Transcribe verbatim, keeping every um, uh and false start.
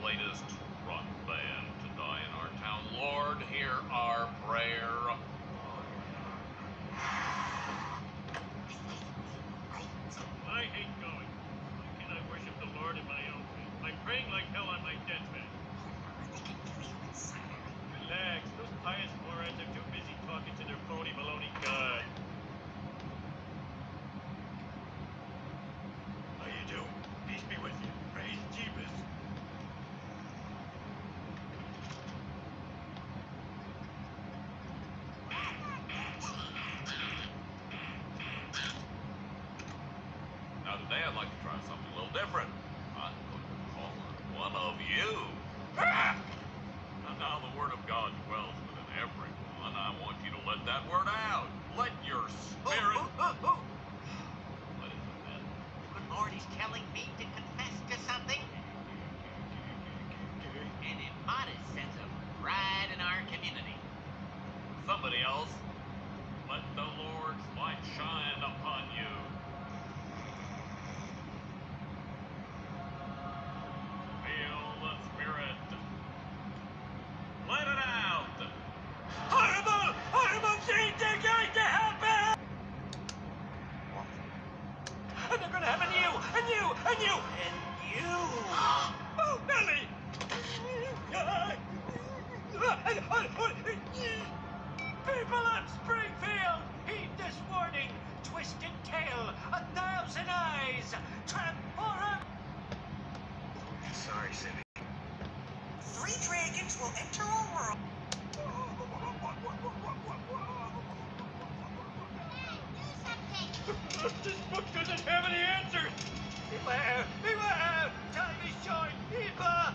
latest rock band to die in our town. Lord, hear our prayer. I hate going. Why can't I worship the Lord in my own way? I'm praying like hell on my deathbed. Relax. Those pious morons are too busy talking to their phony baloney God. How you doing? Peace be with you. Praise Jeebus. Now today I'd like to try something a little different. I'm going to call on one of you. Ah! And now the word of God dwells within everyone. I want you to let that word out. Let your spirit... Ooh, ooh, ooh, ooh. What is it then? The Lord is telling me to confess to something. An immodest sense of pride in our community. Somebody else, let the Lord's light shine upon you. Feel the Spirit. Let it out. Horrible! Horrible things are going to happen! And they're going to happen to you, and you, and you, and you! Oh, Billy! People of Springfield, heed this warning. Twisted tail, a thousand eyes, transform! Sorry, Cindy. Three dragons will enter our world. This book doesn't have any answers! Beware! Beware! Time is short! People!